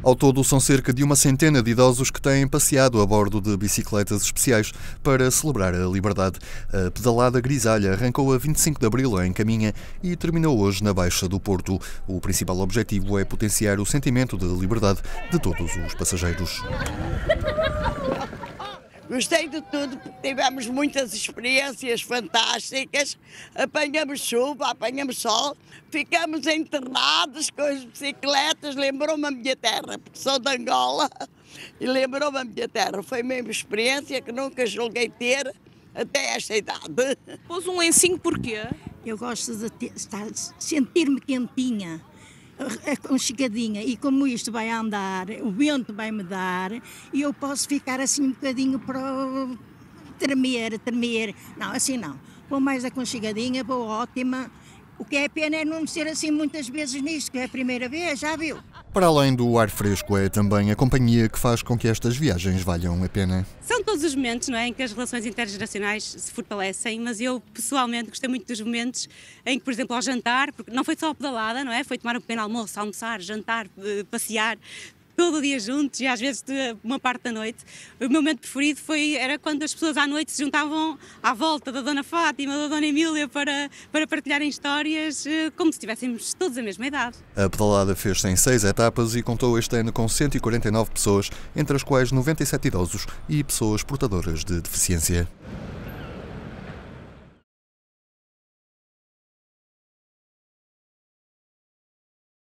Ao todo, são cerca de uma centena de idosos que têm passeado a bordo de bicicletas especiais para celebrar a liberdade. A pedalada grisalha arrancou a 25 de abril em Caminha e terminou hoje na Baixa do Porto. O principal objetivo é potenciar o sentimento de liberdade de todos os passageiros. Gostei de tudo, porque tivemos muitas experiências fantásticas. Apanhamos chuva, apanhamos sol, ficamos enterrados com as bicicletas. Lembrou-me a minha terra, porque sou de Angola, e lembrou-me a minha terra. Foi mesmo uma experiência que nunca julguei ter até esta idade. Pôs um lencinho porquê? Eu gosto de sentir-me quentinha, aconchegadinha, e como isto vai andar, o vento vai me dar e eu posso ficar assim um bocadinho para tremer. Não, assim não. Vou mais aconchegadinha, vou ótima. O que é pena é não ser assim muitas vezes nisto, que é a primeira vez, já viu? Para além do ar fresco, é também a companhia que faz com que estas viagens valham a pena. São todos os momentos, não é, em que as relações intergeracionais se fortalecem, mas eu pessoalmente gostei muito dos momentos em que, por exemplo, ao jantar, porque não foi só a pedalada, não é? Foi tomar um pequeno almoço, almoçar, jantar, passear, todo o dia juntos e às vezes uma parte da noite. O meu momento preferido era quando as pessoas à noite se juntavam à volta da Dona Fátima, da Dona Emília para partilharem histórias como se tivéssemos todos a mesma idade. A pedalada fez-se em 6 etapas e contou este ano com 149 pessoas, entre as quais 97 idosos e pessoas portadoras de deficiência.